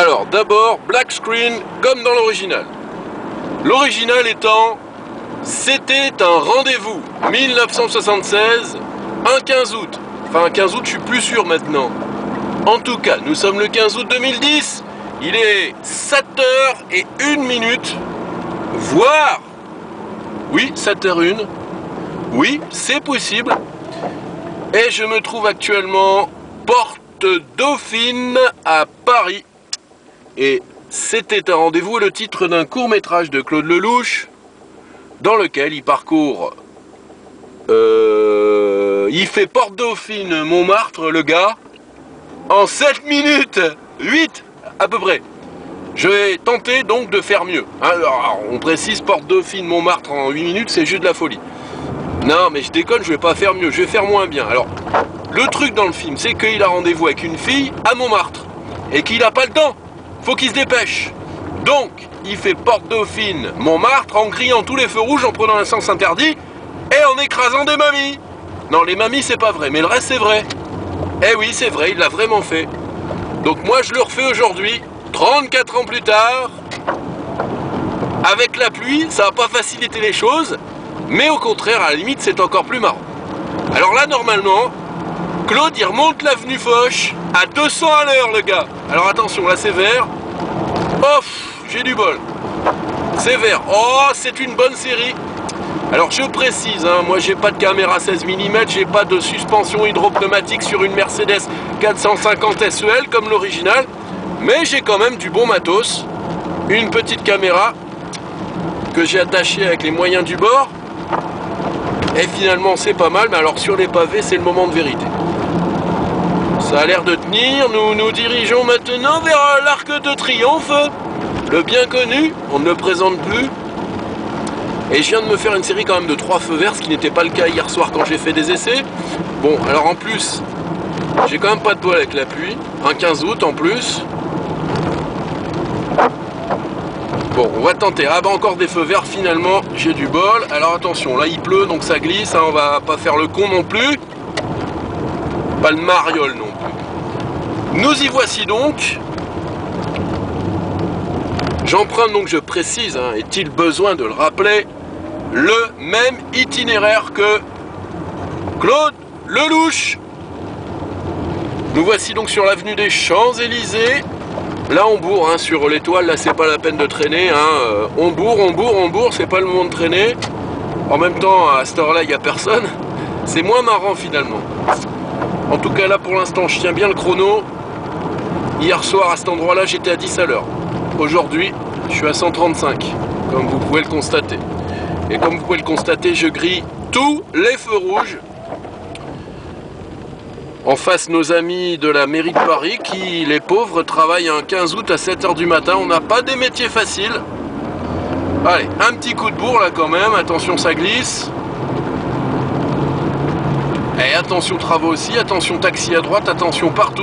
Alors, d'abord, black screen comme dans l'original. L'original étant, c'était un rendez-vous, 1976, un 15 août. Enfin, un 15 août, je suis plus sûr maintenant. En tout cas, nous sommes le 15 août 2010, il est 7h01, voire, oui, 7h01, oui, c'est possible. Et je me trouve actuellement porte Dauphine à Paris. Et c'était un rendez-vous, le titre d'un court-métrage de Claude Lelouch, dans lequel il parcourt... il fait porte Dauphine, Montmartre, le gars, en 7 minutes 8 à peu près. Je vais tenter donc de faire mieux. Alors, on précise porte Dauphine, Montmartre en 8 minutes, c'est juste de la folie. Non, mais je déconne, je vais pas faire mieux, je vais faire moins bien. Alors, le truc dans le film, c'est qu'il a rendez-vous avec une fille à Montmartre et qu'il n'a pas le temps. Faut qu'il se dépêche. Donc, il fait porte Dauphine, Montmartre en criant tous les feux rouges, en prenant un sens interdit et en écrasant des mamies. Non, les mamies, c'est pas vrai, mais le reste, c'est vrai. Eh oui, c'est vrai, il l'a vraiment fait. Donc moi, je le refais aujourd'hui, 34 ans plus tard. Avec la pluie, ça va pas faciliter les choses, mais au contraire, à la limite, c'est encore plus marrant. Alors là, normalement, Claude, il remonte l'avenue Foch à 200 à l'heure, le gars. Alors attention, là, c'est vert. Oh, j'ai du bol. C'est vert. Oh, c'est une bonne série. Alors je précise, hein, moi j'ai pas de caméra 16 mm, j'ai pas de suspension hydropneumatique sur une Mercedes 450 SEL comme l'original, mais j'ai quand même du bon matos, une petite caméra que j'ai attachée avec les moyens du bord, et finalement c'est pas mal, mais alors sur les pavés c'est le moment de vérité. Ça a l'air de tenir, nous nous dirigeons maintenant vers l'Arc de Triomphe, le bien connu, on ne le présente plus. Et je viens de me faire une série quand même de 3 feux verts, ce qui n'était pas le cas hier soir quand j'ai fait des essais. Bon, alors en plus, j'ai quand même pas de bol avec la pluie. Un 15 août en plus. Bon, on va tenter. Ah bah encore des feux verts, finalement, j'ai du bol. Alors attention, là il pleut, donc ça glisse, hein, on va pas faire le con non plus. Pas le mariole non plus. Nous y voici donc. J'emprunte donc, je précise, hein, est-il besoin de le rappeler, le même itinéraire que Claude Lelouch. Nous voici donc sur l'avenue des Champs-Élysées. Là on bourre, hein, sur l'étoile, là c'est pas la peine de traîner. Hein. On bourre, c'est pas le moment de traîner. En même temps, à cette heure-là, il n'y a personne. C'est moins marrant finalement. En tout cas là pour l'instant, je tiens bien le chrono. Hier soir à cet endroit-là, j'étais à 10 à l'heure. Aujourd'hui, je suis à 135, comme vous pouvez le constater. Et comme vous pouvez le constater, je grille tous les feux rouges. En face, nos amis de la mairie de Paris qui, les pauvres, travaillent un 15 août à 7h du matin. On n'a pas des métiers faciles. Allez, un petit coup de bourre là quand même. Attention, ça glisse. Et attention travaux aussi. Attention taxi à droite. Attention partout.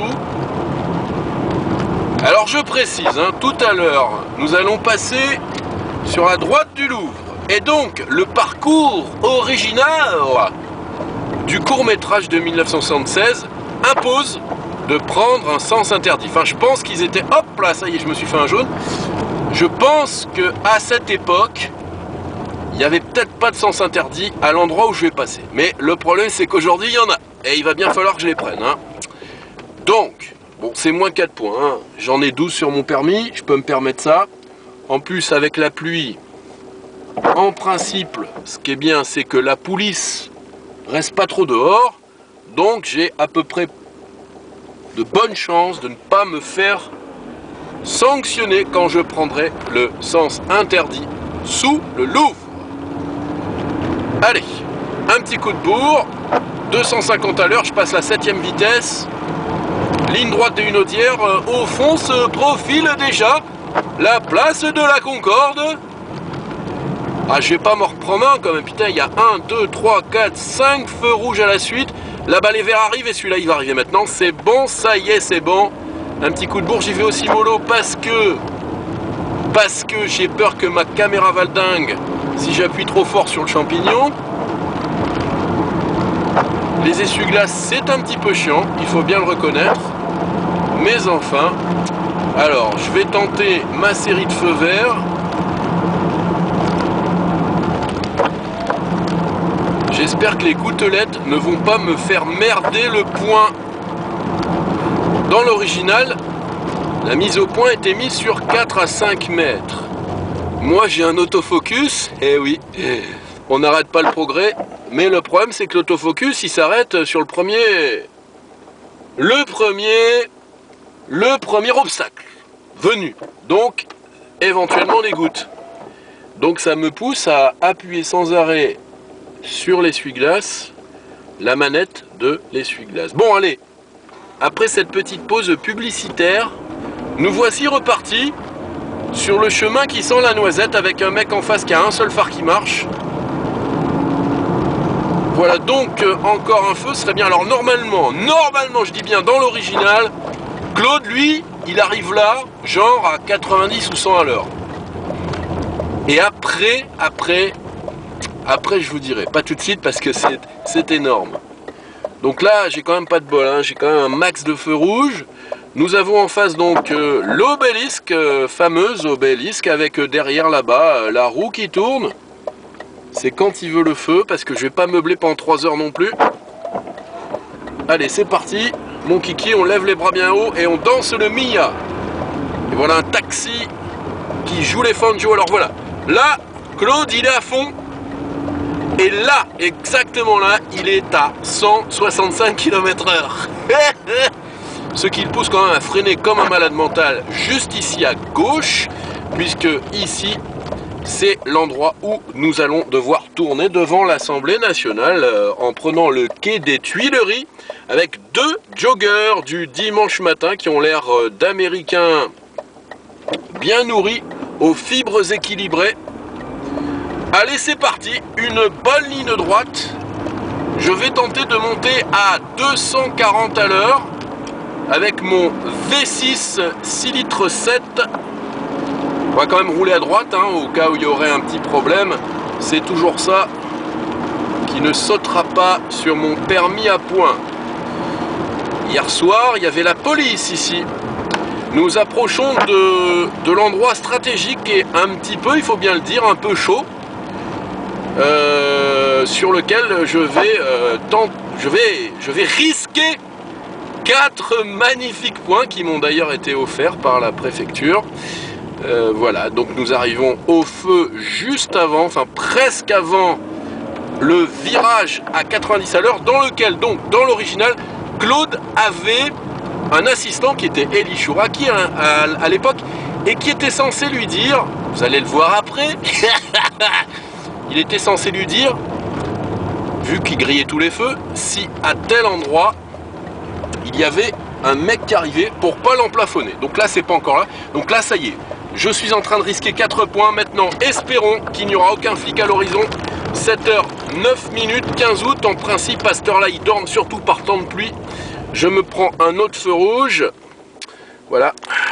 Alors je précise, hein, tout à l'heure, nous allons passer sur la droite du Louvre. Et donc, le parcours original du court-métrage de 1976 impose de prendre un sens interdit. Enfin, je pense qu'ils étaient... Hop là, ça y est, je me suis fait un jaune. Je pense qu'à cette époque, il n'y avait peut-être pas de sens interdit à l'endroit où je vais passer. Mais le problème, c'est qu'aujourd'hui, il y en a. Et il va bien falloir que je les prenne. Hein. Donc... Bon, c'est moins 4 points, hein. J'en ai 12 sur mon permis, je peux me permettre ça. En plus, avec la pluie, en principe, ce qui est bien, c'est que la police reste pas trop dehors. Donc, j'ai à peu près de bonnes chances de ne pas me faire sanctionner quand je prendrai le sens interdit sous le Louvre. Allez, un petit coup de bourre, 250 à l'heure, je passe la 7e vitesse. Ligne droite de une audière, au fond se profile déjà la place de la Concorde. Ah, je vais pas m'en reprendre un quand même, putain, il y a 1, 2, 3, 4, 5 feux rouges à la suite. Là-bas les verts arrivent et celui-là il va arriver maintenant, c'est bon, ça y est, c'est bon. Un petit coup de bourre, j'y vais aussi mollo parce que j'ai peur que ma caméra valdingue si j'appuie trop fort sur le champignon. Les essuie-glaces, c'est un petit peu chiant, il faut bien le reconnaître. Mais enfin, Alors, je vais tenter ma série de feux verts. J'espère que les gouttelettes ne vont pas me faire merder le point. Dans l'original, la mise au point était mise sur 4 à 5 mètres. Moi, j'ai un autofocus, et oui, on n'arrête pas le progrès. Mais le problème, c'est que l'autofocus, il s'arrête sur le premier obstacle venu. Donc, éventuellement des gouttes. Donc, ça me pousse à appuyer sans arrêt sur l'essuie-glace, la manette de l'essuie-glace. Bon, allez, après cette petite pause publicitaire, nous voici repartis sur le chemin qui sent la noisette avec un mec en face qui a un seul phare qui marche. Voilà, donc encore un feu serait bien. Alors normalement, je dis bien dans l'original, Claude, lui, il arrive là, genre à 90 ou 100 à l'heure. Et après, je vous dirai. Pas tout de suite parce que c'est énorme. Donc là, j'ai quand même pas de bol, hein. J'ai quand même un max de feu rouge. Nous avons en face donc l'obélisque, fameuse obélisque, avec derrière là-bas la roue qui tourne. C'est quand il veut le feu, parce que je vais pas meubler pendant 3 heures non plus. Allez, c'est parti. Mon kiki, on lève les bras bien haut et on danse le Mia. Et voilà un taxi qui joue les Fanjo. Alors voilà, là, Claude, il est à fond. Et là, exactement là, il est à 165 km/h. Ce qui le pousse quand même à freiner comme un malade mental juste ici à gauche, puisque ici, c'est l'endroit où nous allons devoir tourner devant l'Assemblée nationale en prenant le quai des Tuileries avec 2 joggers du dimanche matin qui ont l'air d'Américains bien nourris, aux fibres équilibrées. Allez, c'est parti, une bonne ligne droite. Je vais tenter de monter à 240 à l'heure avec mon V6 6 litres 7. On va quand même rouler à droite, hein, au cas où il y aurait un petit problème. C'est toujours ça qui ne sautera pas sur mon permis à points. Hier soir, il y avait la police ici. Nous approchons de l'endroit stratégique et un petit peu, il faut bien le dire, un peu chaud. Sur lequel je vais risquer 4 magnifiques points qui m'ont d'ailleurs été offerts par la préfecture. Voilà, donc nous arrivons au feu juste avant, enfin presque avant le virage à 90 à l'heure, dans lequel donc, dans l'original, Claude avait un assistant qui était Eli Chouraki à l'époque et qui était censé lui dire, vous allez le voir après, il était censé lui dire, vu qu'il grillait tous les feux, si à tel endroit il y avait un mec qui arrivait pour pas l'emplafonner. Donc là, c'est pas encore là. Donc là, ça y est. Je suis en train de risquer 4 points. Maintenant, espérons qu'il n'y aura aucun flic à l'horizon. 7h, 9 minutes, 15 août. En principe, à cette heure-là, ils dorment surtout par temps de pluie. Je me prends un autre feu rouge. Voilà.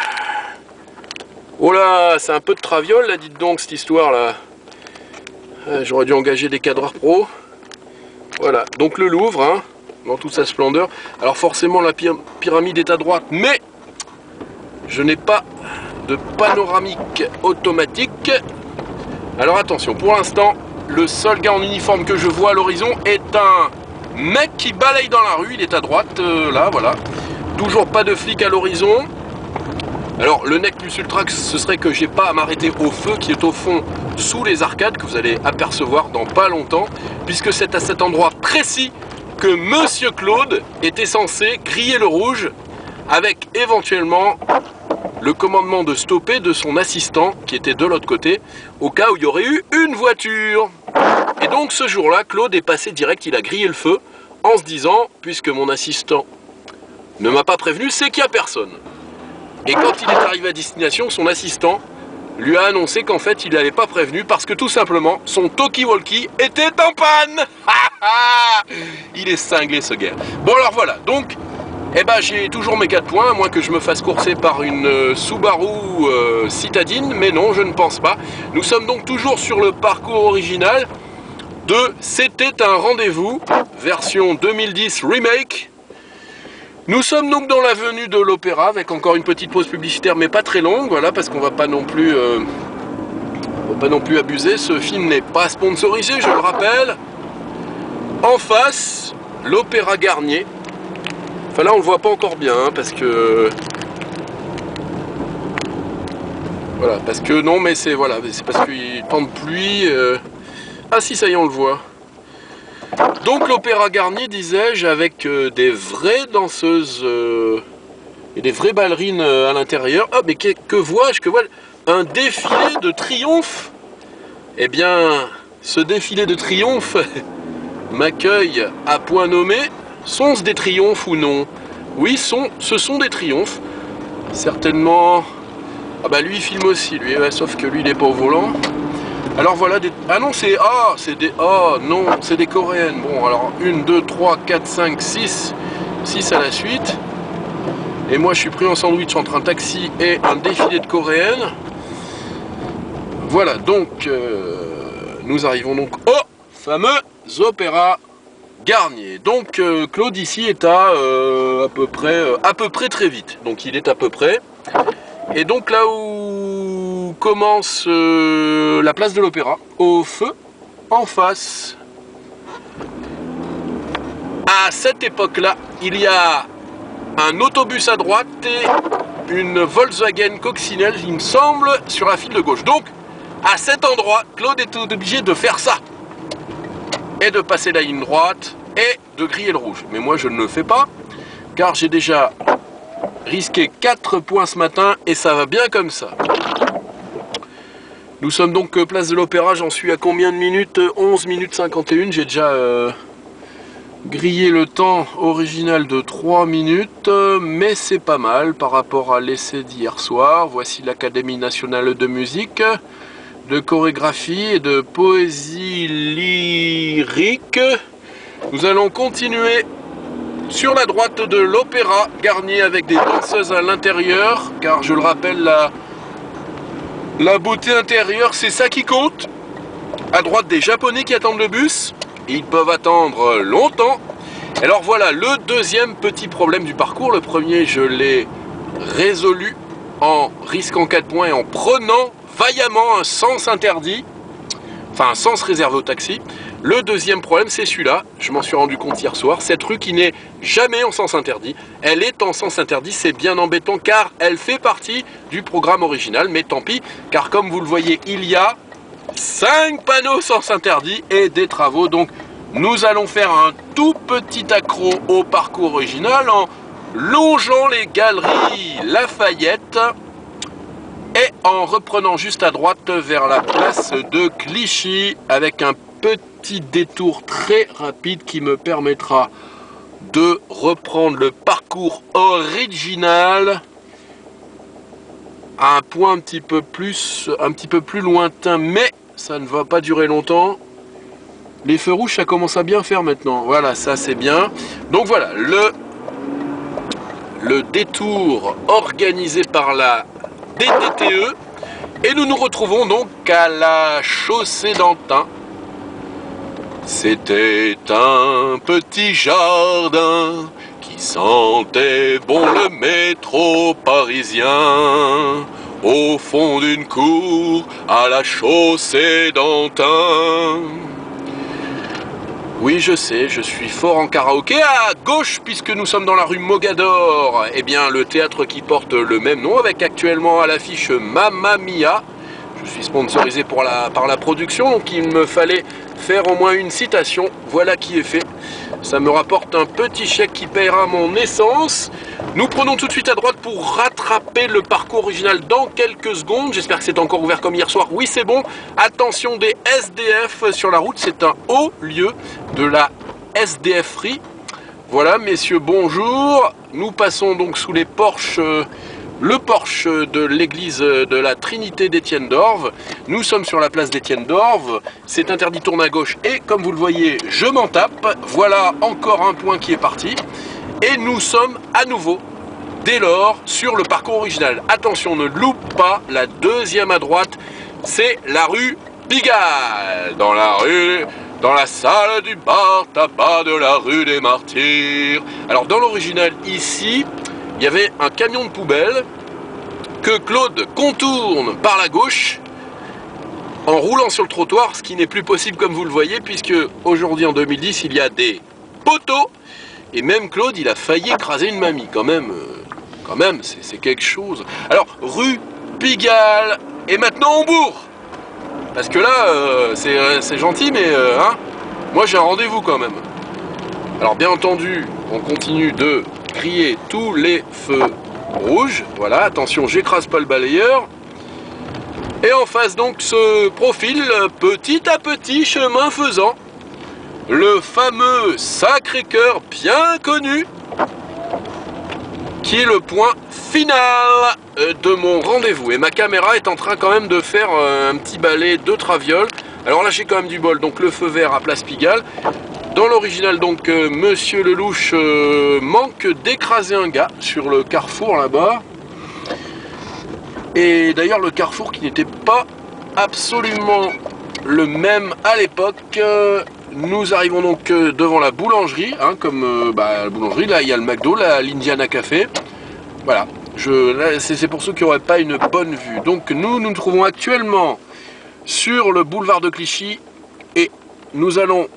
Oh là, c'est un peu de traviole, là, dites donc, cette histoire-là. J'aurais dû engager des cadreurs pro. Voilà, donc le Louvre, hein, dans toute sa splendeur. Alors forcément, la pyramide est à droite, mais je n'ai pas de panoramique automatique. Alors attention, pour l'instant, le seul gars en uniforme que je vois à l'horizon est un mec qui balaye dans la rue. Il est à droite, là, voilà. Toujours pas de flic à l'horizon. Alors le nec plus ultra, ce serait que j'ai pas à m'arrêter au feu qui est au fond sous les arcades, que vous allez apercevoir dans pas longtemps, puisque c'est à cet endroit précis que Monsieur Claude était censé griller le rouge, avec éventuellement le commandement de stopper de son assistant qui était de l'autre côté, au cas où il y aurait eu une voiture. Et donc ce jour-là, Claude est passé direct, il a grillé le feu, en se disant, puisque mon assistant ne m'a pas prévenu, c'est qu'il n'y a personne. Et quand il est arrivé à destination, son assistant lui a annoncé qu'en fait il n'avait pas prévenu parce que tout simplement son talkie-walkie était en panne. Il est cinglé ce gars. Bon alors voilà, donc eh ben, j'ai toujours mes 4 points, à moins que je me fasse courser par une Subaru citadine, mais non, je ne pense pas. Nous sommes donc toujours sur le parcours original de C'était un rendez-vous, version 2010 remake. Nous sommes donc dans l'avenue de l'Opéra avec encore une petite pause publicitaire mais pas très longue, voilà, parce qu'on va pas non plus abuser. Ce film n'est pas sponsorisé, je le rappelle. En face, l'Opéra Garnier. Enfin là on le voit pas encore bien hein, parce que voilà, parce que non mais c'est voilà, c'est parce qu'il temps de pluie. Ah si, ça y est, on le voit. Donc l'Opéra Garnier, disais-je, avec des vraies danseuses et des vraies ballerines à l'intérieur. Ah, mais que vois-je? Que vois-je? Un défilé de triomphe. Eh bien, ce défilé de triomphe m'accueille à point nommé. Sont-ce des triomphes ou non? Oui, ce sont des triomphes. Certainement... Ah bah lui, il filme aussi, lui, ouais, sauf que lui, il n'est pas au volant. Alors voilà des... Ah non, c'est... Ah, c'est des... Oh non, c'est des coréennes. Bon, alors 1, 2, 3, 4, 5, 6. 6 à la suite. Et moi, je suis pris en sandwich entre un taxi et un défilé de coréennes. Voilà, donc... nous arrivons donc au fameux Opéra Garnier. Donc, Claude ici est à peu près très vite. Donc, il est à peu près... Et donc là où commence la place de l'Opéra, au feu, en face, à cette époque-là, il y a un autobus à droite et une Volkswagen Coccinelle, il me semble, sur la file de gauche. Donc, à cet endroit, Claude est obligé de faire ça. Et de passer la ligne droite et de griller le rouge. Mais moi, je ne le fais pas, car j'ai déjà... risqué 4 points ce matin et ça va bien comme ça. Nous sommes donc place de l'Opéra, j'en suis à combien de minutes? 11 minutes 51, j'ai déjà grillé le temps original de 3 minutes, mais c'est pas mal par rapport à l'essai d'hier soir. Voici l'Académie nationale de musique, de chorégraphie et de poésie lyrique. Nous allons continuer sur la droite de l'Opéra Garnier avec des danseuses à l'intérieur, car je le rappelle, la beauté intérieure, c'est ça qui compte. À droite, des Japonais qui attendent le bus. Ils peuvent attendre longtemps. Alors voilà, le deuxième petit problème du parcours. Le premier, je l'ai résolu en risquant 4 points et en prenant vaillamment un sens interdit. Enfin, un sens réservé au taxi. Le deuxième problème, c'est celui-là. Je m'en suis rendu compte hier soir. Cette rue qui n'est jamais en sens interdit. Elle est en sens interdit, c'est bien embêtant car elle fait partie du programme original. Mais tant pis, car comme vous le voyez, il y a 5 panneaux sens interdit et des travaux. Donc, nous allons faire un tout petit accro au parcours original en longeant les galeries Lafayette et en reprenant juste à droite vers la place de Clichy avec un petit détour très rapide qui me permettra de reprendre le parcours original à un point un petit peu plus lointain, mais ça ne va pas durer longtemps. Les feux rouges, ça commence à bien faire maintenant. Voilà, ça c'est bien. Donc voilà, le détour organisé par la DDTE. Et nous nous retrouvons donc à la chaussée d'Antin. C'était un petit jardin qui sentait bon le métro parisien. Au fond d'une cour à la chaussée d'Antin. Oui, je sais, je suis fort en karaoké. À gauche, puisque nous sommes dans la rue Mogador, eh bien, le théâtre qui porte le même nom, avec actuellement à l'affiche Mamma Mia. Je suis sponsorisé par la production, donc il me fallait faire au moins une citation. Voilà qui est fait. Ça me rapporte un petit chèque qui paiera mon essence. Nous prenons tout de suite à droite pour rattraper le parcours original dans quelques secondes. J'espère que c'est encore ouvert comme hier soir. Oui, c'est bon. Attention des SDF sur la route. C'est un haut lieu de la SDF-rie. Voilà, messieurs, bonjour. Nous passons donc sous les porches... le porche de l'église de la Trinité d'Étienne d'Orve. Nous sommes sur la place d'Étienne d'Orve. C'est interdit, tourne à gauche. Et comme vous le voyez, je m'en tape. Voilà encore un point qui est parti. Et nous sommes à nouveau, dès lors, sur le parcours original. Attention, ne loupe pas la deuxième à droite. C'est la rue Pigalle. Dans dans la salle du bar tabac de la rue des Martyrs. Alors dans l'original ici, il y avait un camion de poubelle que Claude contourne par la gauche en roulant sur le trottoir, ce qui n'est plus possible comme vous le voyez, puisque aujourd'hui en 2010 il y a des poteaux, et même Claude il a failli écraser une mamie, quand même c'est quelque chose. Alors rue Pigalle, et maintenant on bourre, parce que là c'est gentil, mais moi j'ai un rendez-vous quand même. Alors bien entendu on continue de crier tous les feux rouges, voilà, attention j'écrase pas le balayeur. Et en face donc se profile petit à petit, chemin faisant, le fameux Sacré-Cœur bien connu, qui est le point final de mon rendez-vous. Et ma caméra est en train quand même de faire un petit balai de traviole. Alors là j'ai quand même du bol, donc le feu vert à Place Pigalle. Dans l'original donc Monsieur Lelouch manque d'écraser un gars sur le carrefour là-bas. Et d'ailleurs le carrefour qui n'était pas absolument le même à l'époque. Nous arrivons donc devant la boulangerie, comme la boulangerie, là il y a le McDo, là l'Indiana Café. Voilà, c'est pour ceux qui n'auraient pas une bonne vue. Donc nous nous trouvons actuellement sur le boulevard de Clichy et nous allons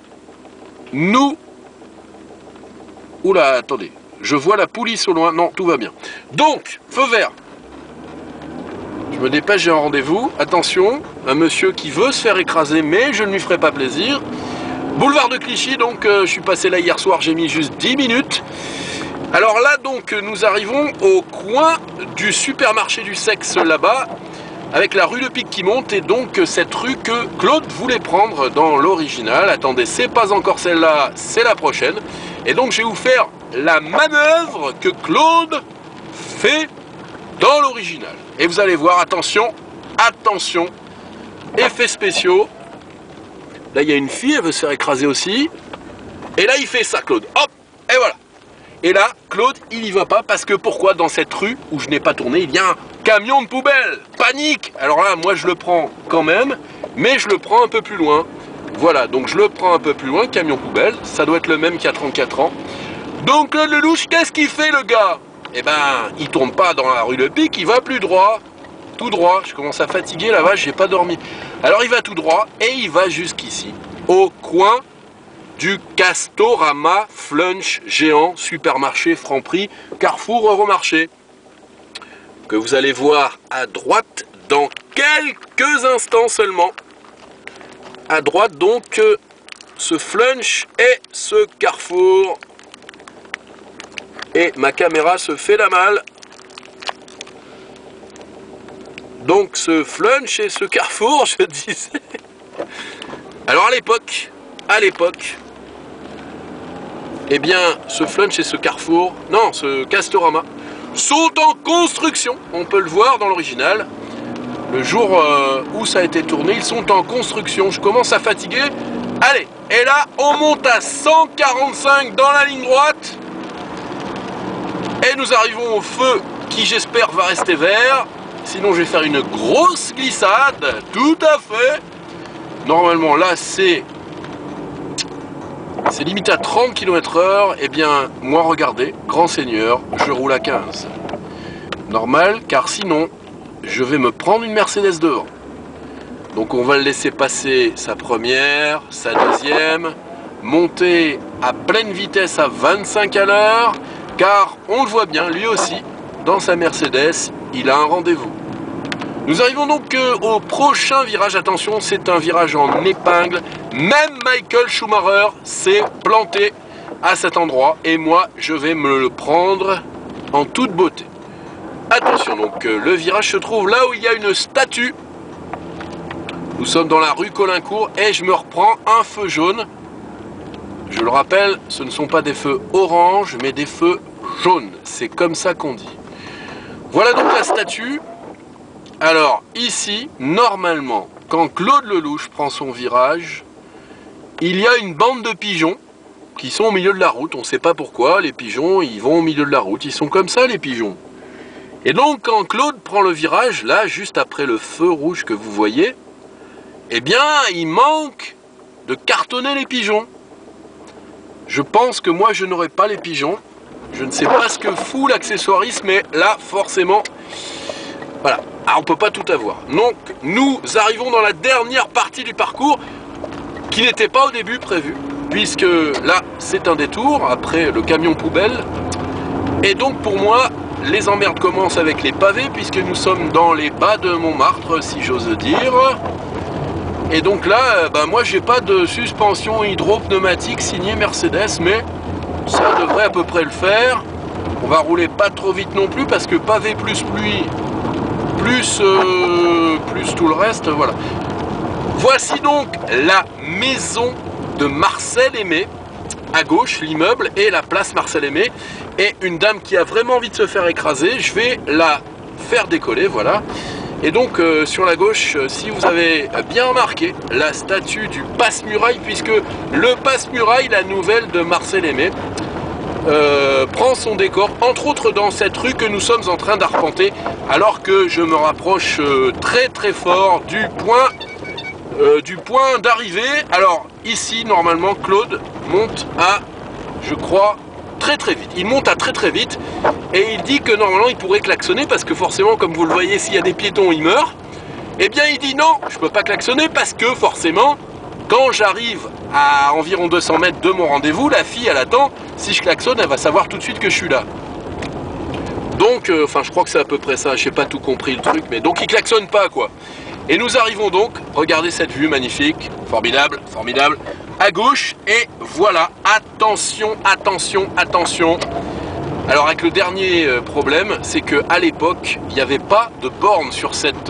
Oula, attendez, je vois la police au loin, non, tout va bien. Donc, feu vert. Je me dépêche, j'ai un rendez-vous. Attention, un monsieur qui veut se faire écraser, mais je ne lui ferai pas plaisir. Boulevard de Clichy, donc je suis passé là hier soir, j'ai mis juste 10 minutes. Alors là, donc, nous arrivons au coin du supermarché du sexe là-bas, avec la rue de Pic qui monte, et donc cette rue que Claude voulait prendre dans l'original. Attendez, c'est pas encore celle-là, c'est la prochaine. Et donc je vais vous faire la manœuvre que Claude fait dans l'original. Et vous allez voir, attention, attention, effets spéciaux. Là il y a une fille, elle veut se faire écraser aussi. Et là il fait ça Claude, hop, et voilà. Et là, Claude, il y va pas, parce que pourquoi dans cette rue où je n'ai pas tourné, il y a un camion de poubelle. Panique! Alors là, moi je le prends quand même, mais je le prends un peu plus loin. Voilà, donc je le prends un peu plus loin, camion poubelle. Ça doit être le même qui a 34 ans. Donc Claude Lelouch, qu'est-ce qu'il fait le gars? Eh ben, il tourne pas dans la rue de Pic, il va plus droit. Tout droit, je commence à fatiguer, la vache, j'ai pas dormi. Alors il va tout droit, et il va jusqu'ici, au coin du Castorama Flunch géant, supermarché Franprix, Carrefour Euromarché, que vous allez voir à droite dans quelques instants seulement. À droite donc ce Flunch et ce Carrefour. Et ma caméra se fait la malle. Donc ce Flunch et ce Carrefour, je disais. Alors à l'époque, eh bien, ce Flunch et ce Carrefour, non, ce Castorama, sont en construction. On peut le voir dans l'original. Le jour où ça a été tourné, ils sont en construction. Je commence à fatiguer. Allez, et là, on monte à 145 dans la ligne droite. Et nous arrivons au feu qui, j'espère, va rester vert. Sinon, je vais faire une grosse glissade. Tout à fait. Normalement, là, c'est limite à 30 km/h. Eh bien, moi, regardez, grand seigneur, je roule à 15. Normal, car sinon, je vais me prendre une Mercedes devant. Donc, on va le laisser passer sa première, sa deuxième, monter à pleine vitesse à 25 à l'heure, car on le voit bien, lui aussi, dans sa Mercedes, il a un rendez-vous. Nous arrivons donc au prochain virage. Attention, c'est un virage en épingle. Même Michael Schumacher s'est planté à cet endroit. Et moi, je vais me le prendre en toute beauté. Attention, donc le virage se trouve là où il y a une statue. Nous sommes dans la rue Colincourt et je me reprends un feu jaune. Je le rappelle, ce ne sont pas des feux orange, mais des feux jaunes. C'est comme ça qu'on dit. Voilà donc la statue. Alors ici, normalement, quand Claude Lelouch prend son virage, il y a une bande de pigeons qui sont au milieu de la route. On ne sait pas pourquoi, les pigeons, ils vont au milieu de la route. Ils sont comme ça, les pigeons. Et donc, quand Claude prend le virage, là, juste après le feu rouge que vous voyez, eh bien, il manque de cartonner les pigeons. Je pense que moi je n'aurai pas les pigeons. Je ne sais pas ce que fout l'accessoiriste, mais là forcément, voilà, on peut pas tout avoir. Donc nous arrivons dans la dernière partie du parcours qui n'était pas au début prévu, puisque là c'est un détour après le camion poubelle. Et donc pour moi, les emmerdes commencent avec les pavés, puisque nous sommes dans les bas de Montmartre, si j'ose dire. Et donc là, moi j'ai pas de suspension hydro-pneumatique signée Mercedes, mais ça devrait à peu près le faire. On va rouler pas trop vite non plus, parce que pavé plus pluie, plus tout le reste, voilà. Voici donc la maison de Marcel Aimé. À gauche, l'immeuble et la place Marcel Aimé. Et une dame qui a vraiment envie de se faire écraser, je vais la faire décoller, voilà. Et donc sur la gauche, si vous avez bien remarqué, la statue du passe-muraille, puisque le passe-muraille, la nouvelle de Marcel Aimé, prend son décor, entre autres dans cette rue que nous sommes en train d'arpenter, alors que je me rapproche très très fort du point d'arrivée. Alors ici, normalement, Claude monte à, je crois, très très vite. Il monte à très très vite et il dit que normalement il pourrait klaxonner parce que forcément, comme vous le voyez, s'il y a des piétons, il meurt. Eh bien, il dit non, je peux pas klaxonner parce que forcément, quand j'arrive à environ 200 mètres de mon rendez-vous, la fille, elle attend. Si je klaxonne, elle va savoir tout de suite que je suis là. Donc, enfin, je crois que c'est à peu près ça. Je n'ai pas tout compris le truc, mais donc il klaxonne pas, quoi. Et nous arrivons donc, regardez cette vue magnifique, formidable, formidable, à gauche, et voilà, attention, attention, attention. Alors avec le dernier problème, c'est qu'à l'époque, il n'y avait pas de borne sur cette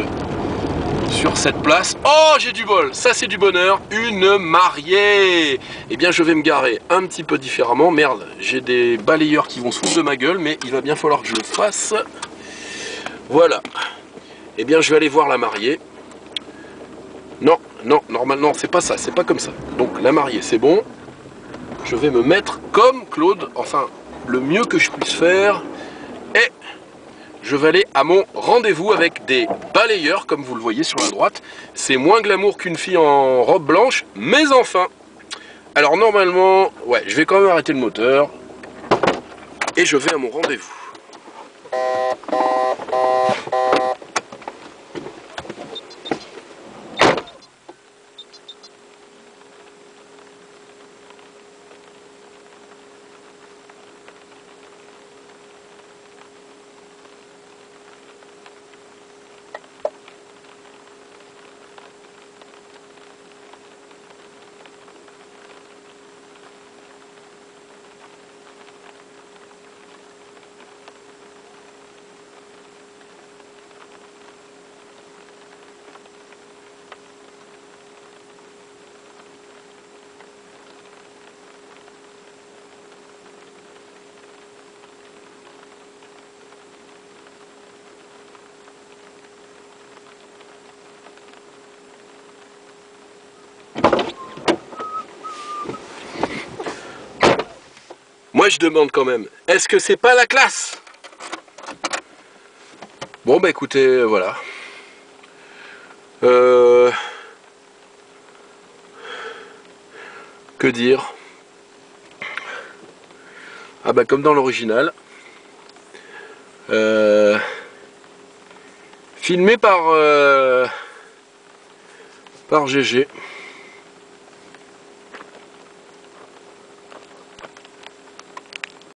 place. Oh, j'ai du bol, ça c'est du bonheur, une mariée. Eh bien, je vais me garer un petit peu différemment. Merde, j'ai des balayeurs qui vont se foutre de ma gueule, mais il va bien falloir que je le fasse. Voilà. Eh bien, je vais aller voir la mariée. Non, non, normalement, c'est pas ça, c'est pas comme ça. Donc, la mariée, c'est bon. Je vais me mettre comme Claude, enfin, le mieux que je puisse faire. Et je vais aller à mon rendez-vous avec des balayeurs, comme vous le voyez sur la droite. C'est moins glamour qu'une fille en robe blanche, mais enfin. Alors, normalement, ouais, je vais quand même arrêter le moteur. Et je vais à mon rendez-vous. Moi je demande quand même, est-ce que c'est pas la classe? Bon bah écoutez, voilà. Que dire? Ah bah comme dans l'original. Filmé par GG.